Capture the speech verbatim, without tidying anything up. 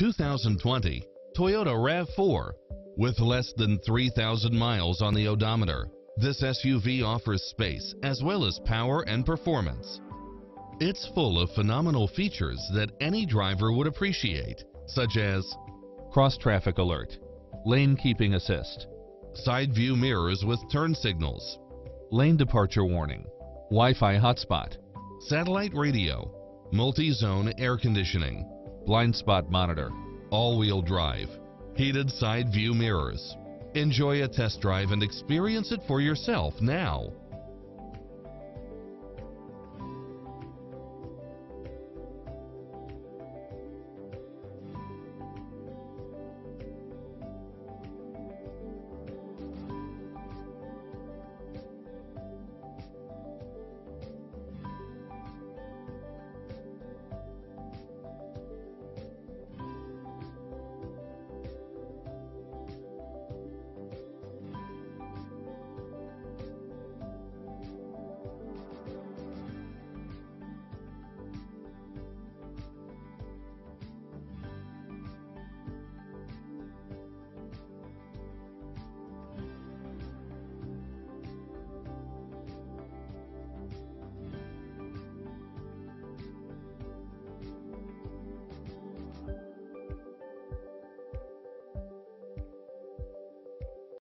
two thousand twenty Toyota RAV four. With less than three thousand miles on the odometer, this S U V offers space as well as power and performance. It's full of phenomenal features that any driver would appreciate, such as cross-traffic alert, lane keeping assist, side view mirrors with turn signals, lane departure warning, Wi-Fi hotspot, satellite radio, multi-zone air conditioning, blind spot monitor, all-wheel drive, heated side view mirrors. Enjoy a test drive and experience it for yourself now.